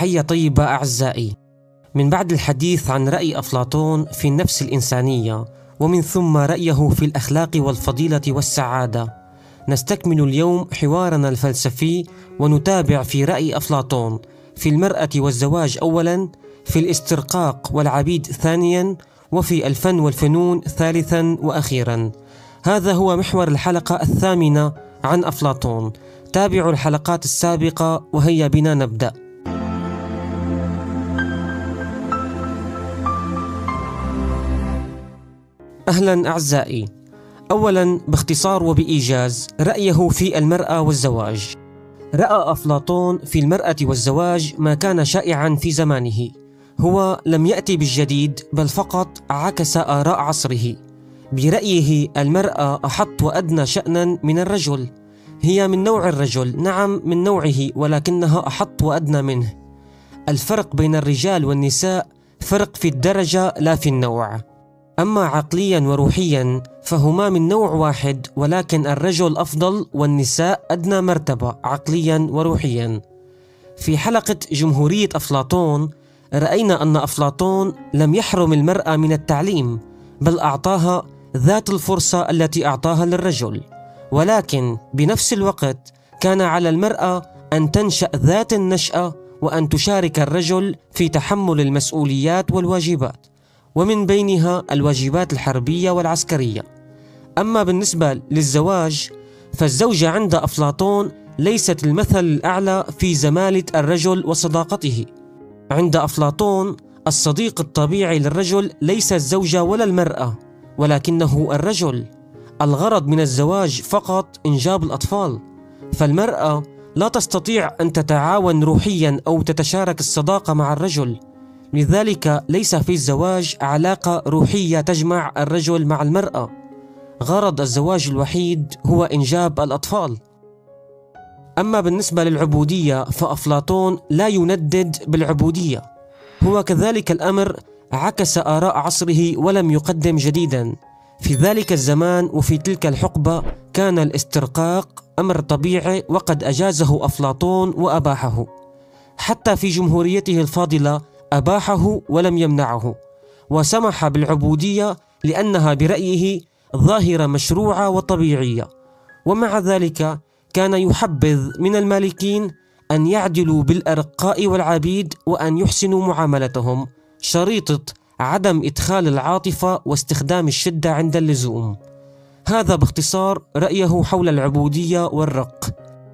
تحية طيبة أعزائي. من بعد الحديث عن رأي أفلاطون في النفس الإنسانية ومن ثم رأيه في الأخلاق والفضيلة والسعادة، نستكمل اليوم حوارنا الفلسفي ونتابع في رأي أفلاطون في المرأة والزواج أولا، في الاسترقاق والعبيد ثانيا، وفي الفن والفنون ثالثا وأخيرا. هذا هو محور الحلقة 8 عن أفلاطون. تابعوا الحلقات السابقة وهيا بنا نبدأ. أهلا أعزائي. أولا باختصار وبإيجاز رأيه في المرأة والزواج. رأى أفلاطون في المرأة والزواج ما كان شائعا في زمانه. هو لم يأتي بالجديد بل فقط عكس آراء عصره. برأيه المرأة أحط وأدنى شأنا من الرجل. هي من نوع الرجل، نعم من نوعه، ولكنها أحط وأدنى منه. الفرق بين الرجال والنساء فرق في الدرجة لا في النوع. أما عقليا وروحيا فهما من نوع واحد، ولكن الرجل أفضل والنساء أدنى مرتبة عقليا وروحيا. في حلقة جمهورية أفلاطون رأينا أن أفلاطون لم يحرم المرأة من التعليم، بل أعطاها ذات الفرصة التي أعطاها للرجل، ولكن بنفس الوقت كان على المرأة أن تنشأ ذات النشأة وأن تشارك الرجل في تحمل المسؤوليات والواجبات، ومن بينها الواجبات الحربية والعسكرية. أما بالنسبة للزواج فالزوجة عند أفلاطون ليست المثل الأعلى في زمالة الرجل وصداقته. عند أفلاطون الصديق الطبيعي للرجل ليس الزوجة ولا المرأة، ولكنه الرجل. الغرض من الزواج فقط إنجاب الأطفال، فالمرأة لا تستطيع أن تتعاون روحيا أو تتشارك الصداقة مع الرجل. لذلك ليس في الزواج علاقة روحية تجمع الرجل مع المرأة. غرض الزواج الوحيد هو إنجاب الأطفال. أما بالنسبة للعبودية فأفلاطون لا يندد بالعبودية. هو كذلك الأمر عكس آراء عصره ولم يقدم جديدا. في ذلك الزمان وفي تلك الحقبة كان الاسترقاق أمر طبيعي، وقد أجازه أفلاطون وأباحه. حتى في جمهوريته الفاضلة أباحه ولم يمنعه، وسمح بالعبودية لأنها برأيه ظاهرة مشروعة وطبيعية. ومع ذلك كان يحبذ من المالكين أن يعدلوا بالأرقاء والعبيد وأن يحسنوا معاملتهم، شريطة عدم إدخال العاطفة واستخدام الشدة عند اللزوم. هذا باختصار رأيه حول العبودية والرق.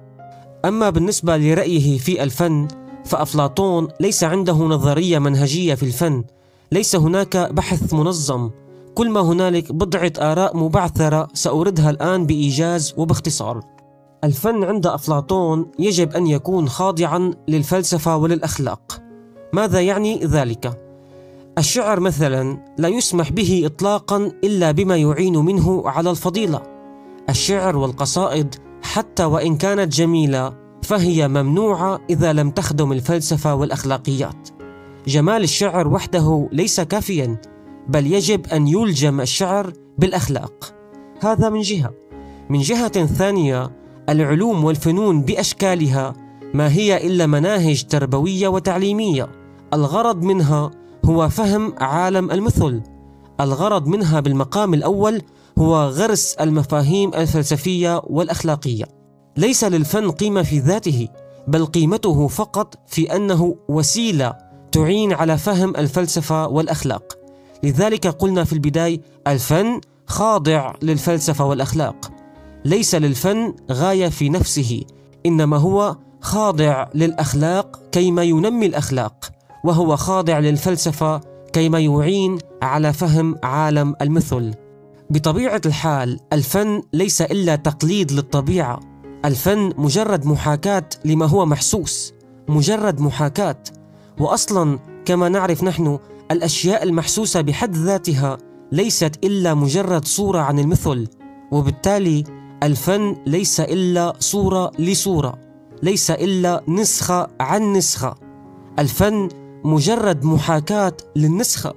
أما بالنسبة لرأيه في الفن فأفلاطون ليس عنده نظرية منهجية في الفن، ليس هناك بحث منظم، كل ما هنالك بضعة آراء مبعثرة سأوردها الآن بإيجاز وباختصار. الفن عند أفلاطون يجب أن يكون خاضعا للفلسفة وللأخلاق. ماذا يعني ذلك؟ الشعر مثلا لا يسمح به إطلاقا إلا بما يعين منه على الفضيلة. الشعر والقصائد حتى وإن كانت جميلة فهي ممنوعة إذا لم تخدم الفلسفة والأخلاقيات. جمال الشعر وحده ليس كافيا، بل يجب أن يلجم الشعر بالأخلاق. هذا من جهة. من جهة ثانية العلوم والفنون بأشكالها ما هي إلا مناهج تربوية وتعليمية. الغرض منها هو فهم عالم المثل. الغرض منها بالمقام الأول هو غرس المفاهيم الفلسفية والأخلاقية. ليس للفن قيمة في ذاته، بل قيمته فقط في أنه وسيلة تعين على فهم الفلسفة والأخلاق. لذلك قلنا في البداية الفن خاضع للفلسفة والأخلاق. ليس للفن غاية في نفسه، إنما هو خاضع للأخلاق كيما ينمي الأخلاق، وهو خاضع للفلسفة كيما يعين على فهم عالم المثل. بطبيعة الحال الفن ليس إلا تقليد للطبيعة. الفن مجرد محاكاة لما هو محسوس، مجرد محاكاة. وأصلا كما نعرف نحن الأشياء المحسوسة بحد ذاتها ليست إلا مجرد صورة عن المثل، وبالتالي الفن ليس إلا صورة لصورة، ليس إلا نسخة عن نسخة. الفن مجرد محاكاة للنسخة.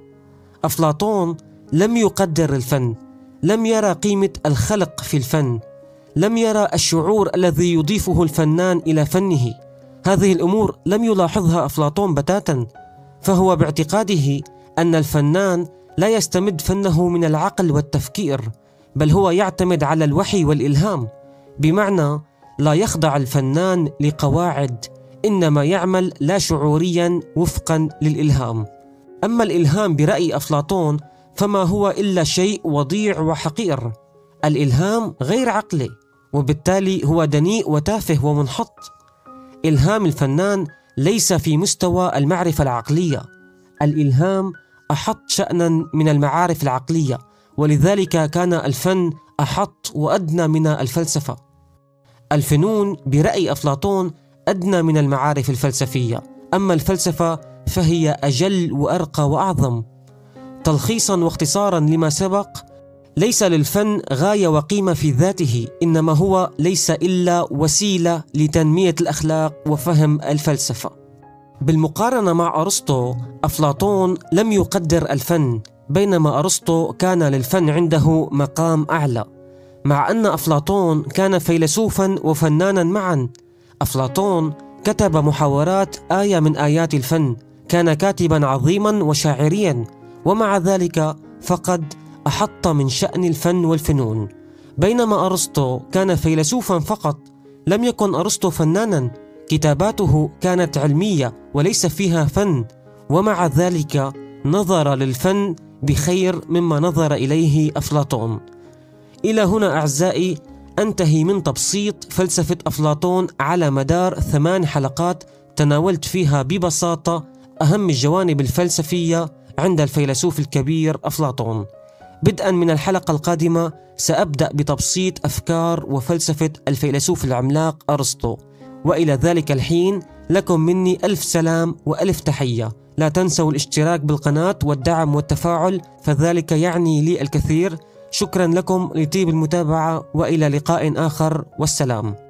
أفلاطون لم يقدر الفن، لم يرى قيمة الخلق في الفن، لم يرى الشعور الذي يضيفه الفنان إلى فنه. هذه الأمور لم يلاحظها أفلاطون بتاتا، فهو باعتقاده أن الفنان لا يستمد فنه من العقل والتفكير، بل هو يعتمد على الوحي والإلهام، بمعنى لا يخضع الفنان لقواعد، إنما يعمل لا شعوريا وفقا للإلهام. أما الإلهام برأي أفلاطون فما هو إلا شيء وضيع وحقير. الإلهام غير عقلي، وبالتالي هو دنيء وتافه ومنحط. إلهام الفنان ليس في مستوى المعرفة العقلية، الإلهام أحط شأنا من المعارف العقلية، ولذلك كان الفن أحط وأدنى من الفلسفة. الفنون برأي أفلاطون أدنى من المعارف الفلسفية، أما الفلسفة فهي أجل وأرقى وأعظم. تلخيصا واختصارا لما سبق، ليس للفن غاية وقيمة في ذاته، إنما هو ليس إلا وسيلة لتنمية الأخلاق وفهم الفلسفة. بالمقارنة مع أرسطو، أفلاطون لم يقدر الفن، بينما أرسطو كان للفن عنده مقام أعلى. مع أن أفلاطون كان فيلسوفا وفنانا معا، أفلاطون كتب محاورات آية من آيات الفن، كان كاتبا عظيما وشاعريا، ومع ذلك فقد أحط من شأن الفن والفنون. بينما أرسطو كان فيلسوفا فقط، لم يكن أرسطو فنانا، كتاباته كانت علمية وليس فيها فن، ومع ذلك نظر للفن بخير مما نظر إليه أفلاطون. إلى هنا أعزائي أنتهي من تبسيط فلسفة أفلاطون على مدار 8 حلقات تناولت فيها ببساطة أهم الجوانب الفلسفية عند الفيلسوف الكبير أفلاطون. بدءا من الحلقة القادمة سأبدأ بتبسيط أفكار وفلسفة الفيلسوف العملاق أرسطو. وإلى ذلك الحين لكم مني ألف سلام وألف تحية. لا تنسوا الاشتراك بالقناة والدعم والتفاعل، فذلك يعني لي الكثير. شكرا لكم لطيب المتابعة، وإلى لقاء آخر، والسلام.